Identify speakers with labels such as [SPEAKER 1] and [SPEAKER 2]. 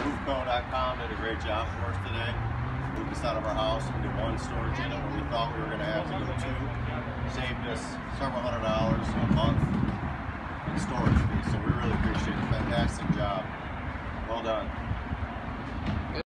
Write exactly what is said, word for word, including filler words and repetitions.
[SPEAKER 1] Movco dot com did a great job for us today. Moved us out of our house into one storage unit when we thought we were going to have to go two. Saved us several hundred dollars a month in storage.